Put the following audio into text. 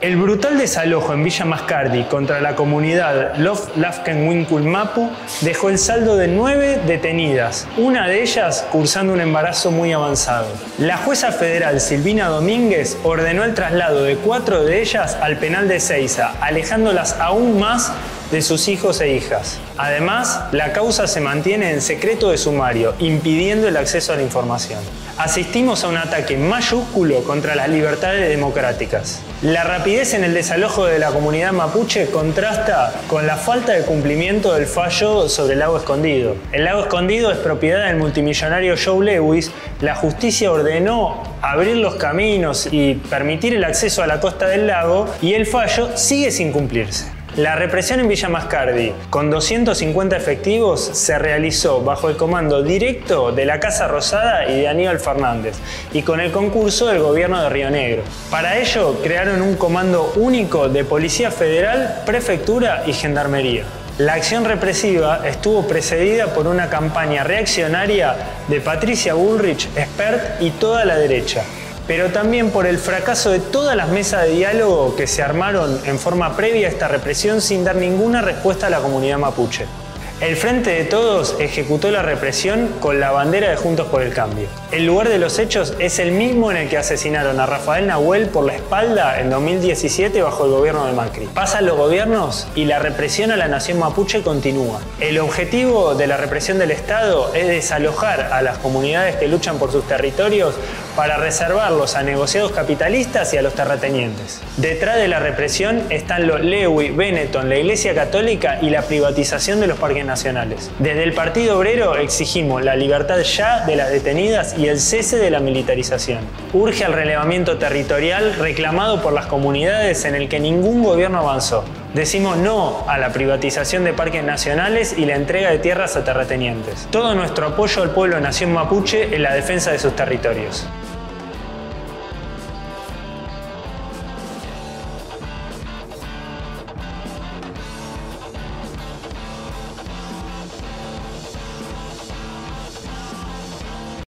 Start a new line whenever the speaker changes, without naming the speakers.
El brutal desalojo en Villa Mascardi contra la comunidad Love-Lafken-Winkul Mapu dejó el saldo de 9 detenidas, una de ellas cursando un embarazo muy avanzado. La jueza federal Silvina Domínguez ordenó el traslado de 4 de ellas al penal de Ezeiza, alejándolas aún más de sus hijos e hijas. Además, la causa se mantiene en secreto de sumario, impidiendo el acceso a la información. Asistimos a un ataque mayúsculo contra las libertades democráticas. La rapidez en el desalojo de la comunidad mapuche contrasta con la falta de cumplimiento del fallo sobre el lago Escondido. El lago Escondido es propiedad del multimillonario Joe Lewis. La justicia ordenó abrir los caminos y permitir el acceso a la costa del lago, y el fallo sigue sin cumplirse. La represión en Villa Mascardi, con 250 efectivos, se realizó bajo el comando directo de la Casa Rosada y de Aníbal Fernández, y con el concurso del gobierno de Río Negro. Para ello, crearon un comando único de Policía Federal, Prefectura y Gendarmería. La acción represiva estuvo precedida por una campaña reaccionaria de Patricia Bullrich, Espert y toda la derecha, pero también por el fracaso de todas las mesas de diálogo que se armaron en forma previa a esta represión sin dar ninguna respuesta a la comunidad mapuche. El Frente de Todos ejecutó la represión con la bandera de Juntos por el Cambio. El lugar de los hechos es el mismo en el que asesinaron a Rafael Nahuel por la espalda en 2017 bajo el gobierno de Macri. Pasan los gobiernos y la represión a la nación mapuche continúa. El objetivo de la represión del Estado es desalojar a las comunidades que luchan por sus territorios para reservarlos a negociados capitalistas y a los terratenientes. Detrás de la represión están los Lewy, Benetton, la Iglesia Católica y la privatización de los parques nacionales. Desde el Partido Obrero exigimos la libertad ya de las detenidas y el cese de la militarización. Urge al relevamiento territorial reclamado por las comunidades en el que ningún gobierno avanzó. Decimos no a la privatización de parques nacionales y la entrega de tierras a terratenientes. Todo nuestro apoyo al pueblo nación mapuche en la defensa de sus territorios.